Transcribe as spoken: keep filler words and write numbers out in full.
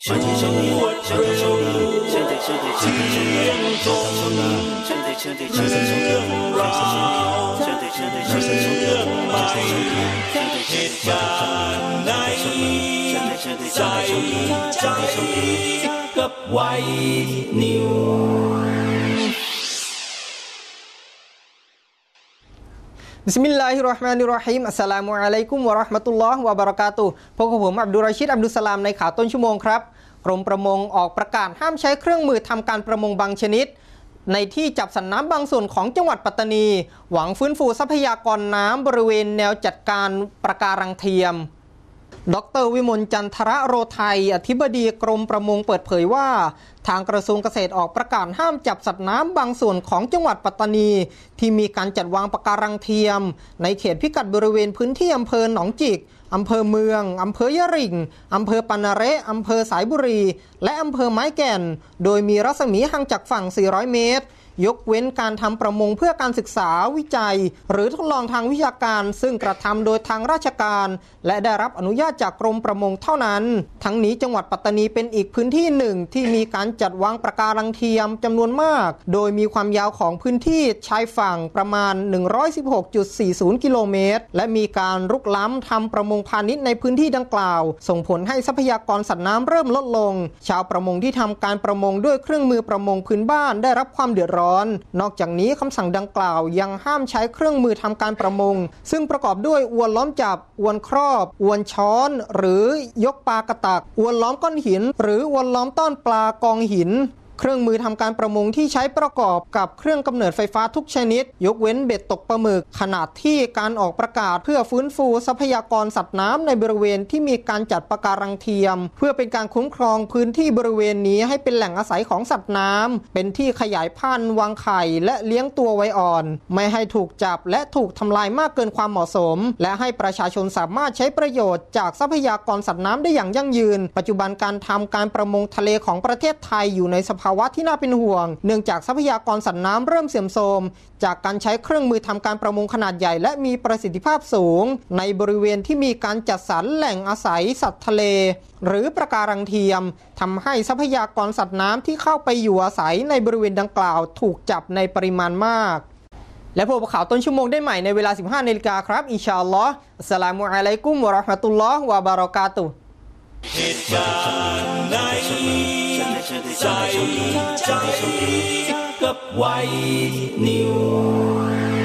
ปวดรู้ที่ยังคงเรื่องราวเรื่องใหม่เหตุการณ์ในใจใจกับไวนิวบิสมิลลาฮิรเราะห์มานิรเราะฮีมอัสสลามุอะลัยกุมวะเราะห์มะตุลลอฮ์วะบะเราะกาตุฮ์พบกับผมอับดุลรอชิดอับดุลสลามในข่าวต้นชั่วโมงครับกรมประมงออกประกาศห้ามใช้เครื่องมือทำการประมงบางชนิดในที่จับสันน้ำบางส่วนของจังหวัดปัตตานีหวังฟื้นฟูทรัพยากรน้ำบริเวณแนวจัดการปะการังเทียมดร.วิมลจันทรโรไทยอธิบดีกรมประมงเปิดเผยว่าทางกระทรวงเกษตรออกประกาศห้ามจับสัตว์น้ำบางส่วนของจังหวัดปัตตานีที่มีการจัดวางปะการังเทียมในเขตพิกัดบริเวณพื้นที่อำเภอหนองจิกอำเภอเมืองอำเภอยะริ่งอำเภอปานาเระอำเภอสายบุรีและอำเภอไม้แก่นโดยมีรัศมีห่างจากฝั่งสี่ร้อยเมตรยกเว้นการทำประมงเพื่อการศึกษาวิจัยหรือทดลองทางวิชาการซึ่งกระทำโดยทางราชการและได้รับอนุญาตจากกรมประมงเท่านั้นทั้งนี้จังหวัดปัตตานีเป็นอีกพื้นที่หนึ่งที่มีการจัดวางปะการังเทียมจำนวนมากโดยมีความยาวของพื้นที่ชายฝั่งประมาณ หนึ่งร้อยสิบหกจุดสี่ศูนย์ กิโลเมตรและมีการรุกล้ำทำประมงพาณิชย์ในพื้นที่ดังกล่าวส่งผลให้ทรัพยากรสัตว์น้ำเริ่มลดลงชาวประมงที่ทำการประมงด้วยเครื่องมือประมงพื้นบ้านได้รับความเดือดร้อนนอกจากนี้คำสั่งดังกล่าวยังห้ามใช้เครื่องมือทำการประมงซึ่งประกอบด้วยอวนล้อมจับอวนครอบอวนช้อนหรือยกปลากระตักอวนล้อมก้อนหินหรืออวนล้อมต้อนปลากองหินเครื่องมือทำการประมงที่ใช้ประกอบกับเครื่องกำเนิดไฟฟ้าทุกชนิดยกเว้นเบ็ดตกปลาหมึกขณะที่การออกประกาศเพื่อฟื้นฟูทรัพยากรสัตว์น้ำในบริเวณที่มีการจัดปะการังเทียมเพื่อเป็นการคุ้มครองพื้นที่บริเวณนี้ให้เป็นแหล่งอาศัยของสัตว์น้ำเป็นที่ขยายพันธุ์วางไข่และเลี้ยงตัวไว้อ่อนไม่ให้ถูกจับและถูกทำลายมากเกินความเหมาะสมและให้ประชาชนสามารถใช้ประโยชน์จากทรัพยากรสัตว์น้ำได้อย่างยั่งยืนปัจจุบันการทำการประมงทะเลของประเทศไทยอยู่ในสภาวะที่น่าเป็นห่วงเนื่องจากทรัพยากรสัตว์น้ำเริ่มเสื่อมโทรมจากการใช้เครื่องมือทำการประมงขนาดใหญ่และมีประสิทธิภาพสูงในบริเวณที่มีการจัดสรรแหล่งอาศัยสัตว์ทะเลหรือปะการังเทียมทำให้ทรัพยากรสัตว์น้ำที่เข้าไปอยู่อาศัยในบริเวณดังกล่าวถูกจับในปริมาณมากและพบกับข่าวต้นชั่วโมงได้ใหม่ในเวลา สิบห้านาฬิกาครับอินชาอัลลอฮ์อัสสลามุอะลัยกุมวะเราะห์มะตุลลอฮ์วะบะเราะกาตุฮ์เหตุการณ์ในใจใจกับไวนิว